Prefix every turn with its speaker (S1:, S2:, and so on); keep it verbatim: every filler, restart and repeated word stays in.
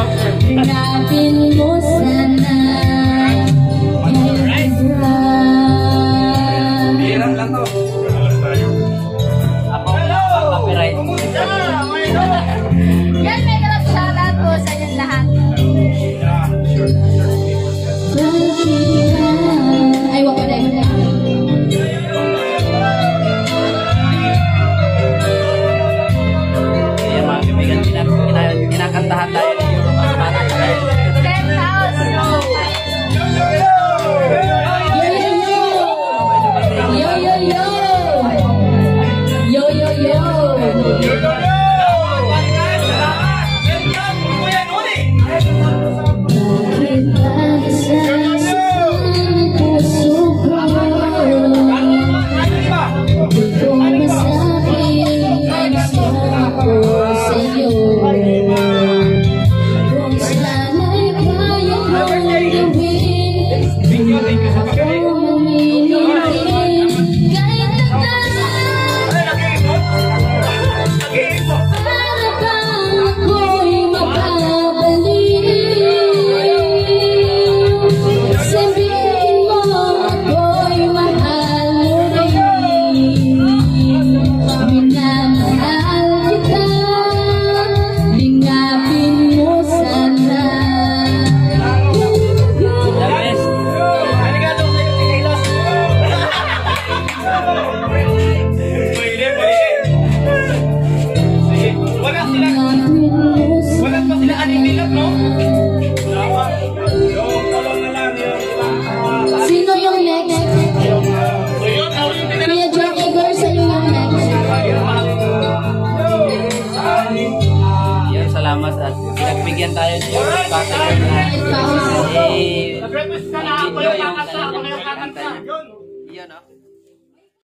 S1: Hanapin mo sana.
S2: Hirap lang to. Ako ang copyright.
S1: Yan, may kalap shoutout po sa inyong lahat. Ay, wako na yun.
S2: Kaya mga kaibigan, kinakantahan tayo ni Euro mga bata.
S1: ten thousand. Yo, yo, yo. Yo, yo, yo. Sino yung next? Kuya John Igor, sa'yo yung next.
S2: Yan, salamat at pinagbigyan tayo ni Euro Bata na i-video yung kanya. Iyon, no?